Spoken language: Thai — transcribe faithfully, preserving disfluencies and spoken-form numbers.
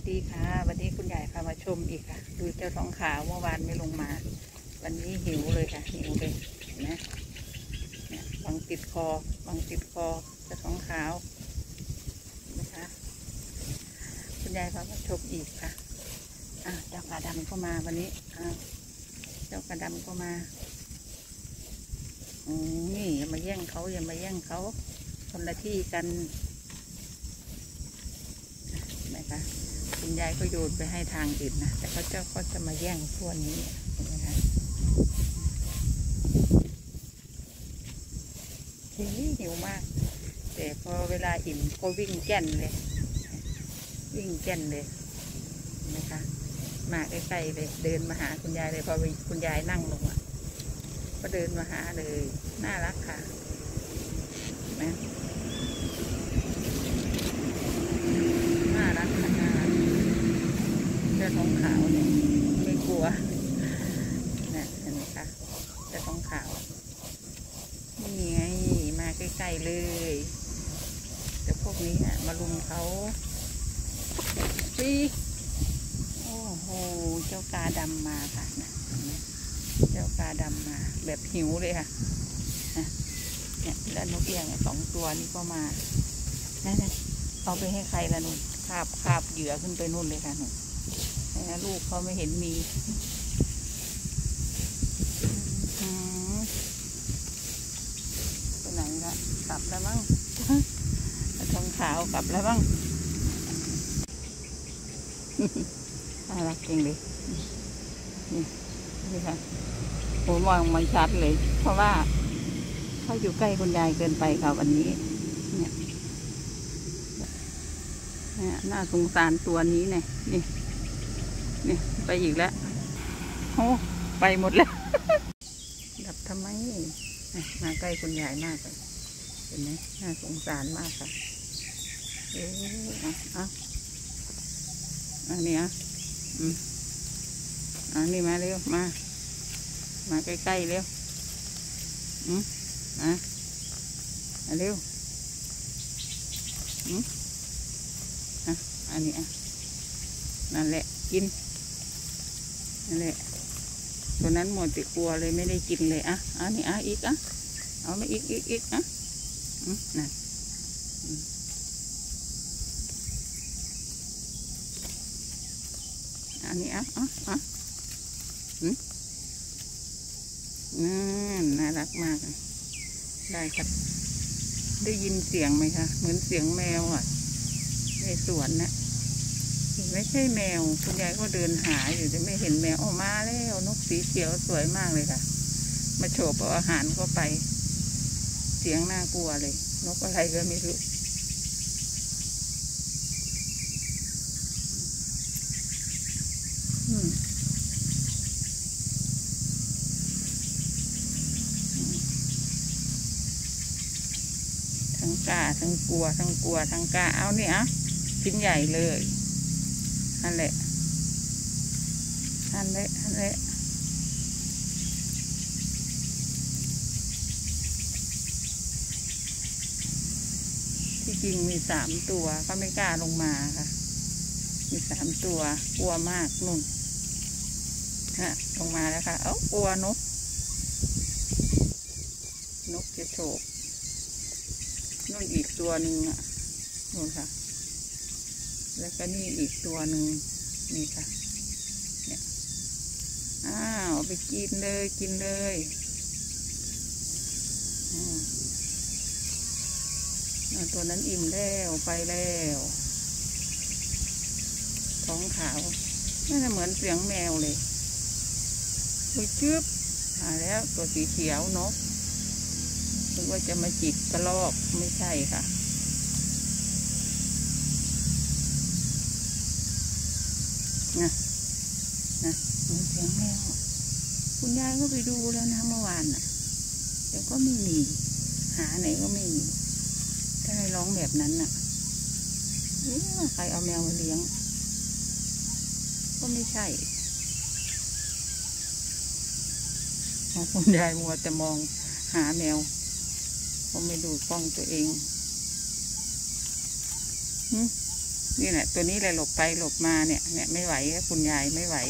ดีค่ะวันนี้คุณใหญ่พามาชมอีกค่ะดูเจ้าท้องขาวเมื่อวานไม่ลงมาวันนี้หิวเลยค่ะหิวเลยเห็นไหมเนี่ยบังติดคอบังติดคอเจ้าท้องขาวนะคะคุณยายพามาชมอีกค่ะอ่ะเจ้ากระดำก็มาวันนี้อ่ะเจ้ากระดำก็มาอืมนี่อย่ามาแย่งเขาอย่ามาแย่งเขาคนละที่กันนะคะคุณยายก็โยนไปให้ทางอื่นนะแต่เขาเจ้าก็จะมาแย่งทั่วนี้เห็นไหมคะหิวหิวมากแต่พอเวลาอิ่มก็วิ่งแก่นเลยวิ่งแก่นเลยนะคะมาใกล้ๆเลยเดินมาหาคุณยายเลยพอคุณยายนั่งลงอ่ะก็เดินมาหาเลยน่ารักค่ะนะน่ารักค่ะน่ารักเจ้าท้องขาวเนี่ยไม่กลัวนะเห็นไหมคะเจ้าท้องขาวนี่ไงมาใกล้ๆเลยแต่พวกนี้อ่ะมาลุมเขาปีโอ้โหเจ้ากาดำมาค่ะนะเจ้ากาดำมาแบบหิวเลยค่ะเนี่ยแล้วนกเอี้ยงสองตัวนี้ก็มานั่นๆเอาไปให้ใครละนุ่นคาบคาบเหยื่อขึ้นไปนู่นเลยค่ะหนูนะลูกเขาไม่เห็นมีไปไหนละกลับแล้วมั้งทองขาวกลับแล้วมั้งน่ารักจริงเลยนี่นี่ค่ะโอ้มองไม่ชัดเลยเพราะว่าเขาอยู่ใกล้คุณยายเกินไปค่ะวันนี้เนี่ยเนี่ยน่าสงสารตัวนี้เนี่ยนี่นี่ไปอีกแล้วโอ้ไปหมดแล้วดับทำไมมาใกล้คุณยายมากเลยเห็นไหมน่าสงสารมากค่ะเออเอาเอาอันนี้อ่ะอืมอันนี้มาเร็วมามาใกล้ๆเร็วอืมอ่ะเร็วอืมอ่ะอันนี้อ่ะนั่นแหละกินนั่นแหละตัวนั้นหมดติดกลัวเลยไม่ได้กินเลยอ่ะอันนี้อ่ะอีกอ่ะเอามาอีกอีกอีกอ่ะอืมนั่นอันนี้อ่ะอ่ะอ่ะอืมน่ารักมากได้ครับได้ยินเสียงไหมคะเหมือนเสียงแมวอ่ะในสวนนะไม่ใช่แมวคุณยายก็เดินหาอยู่แต่ไม่เห็นแมวออกมาแล้วนกสีเขียวสวยมากเลยค่ะมาโฉบเอาอาหารเข้าไปเสียงน่ากลัวเลยนกอะไรก็ไม่รู้ทั้งกล้าทั้งกลัวทั้งกลัวทั้งกล้าเอาเนี่ยอ่ะชิ้นใหญ่เลยนั่นแหละนั่นแหละนั่นแหละที่จริงมีสามตัวก็ไม่กล้าลงมาค่ะมีสามตัวกลัวมากนุ่นฮะลงมาแล้วค่ะเอ้ากลัวนกนกจะโฉบนู่นอีกตัวหนึ่งอ่ะนู่นค่ะแล้วก็นี่อีกตัวหนึ่งนี่ค่ะเนี่ยอ้าวไปกินเลยกินเลยอืมตัวนั้นอิ่มแล้วไปแล้วท้องขาวน่าจะเหมือนเสียงแมวเลยอุ้ยจึ๊บมาแล้วตัวสีเขียวนกคิดว่าจะมาจิกกระรอกไม่ใช่ค่ะนะนะเหมือนเสียงแมวคุณยายก็ไปดูแล้วนะเมื่อวานน่ะแต่ก็ไม่มีหาไหนก็ไม่มีถ้าให้ร้องแบบนั้นน่ะใครเอาแมวมาเลี้ยงก็ไม่ใช่คุณยายมัวแต่มองหาแมวก็ไม่ดูกล้องตัวเองนี่แหละตัวนี้เลยหลบไปหลบมาเนี่ยเนี่ยไม่ไหวคุณยายไม่ไหว